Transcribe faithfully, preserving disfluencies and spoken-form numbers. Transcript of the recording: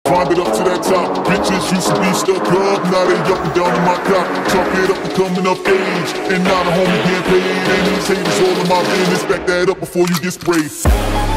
Climb it up to that top. Bitches used to be stuck up, now they up and down in my cop. Talk it up and coming of age, and now the homie getting paid. And these haters all in my business, back that up before you get sprayed.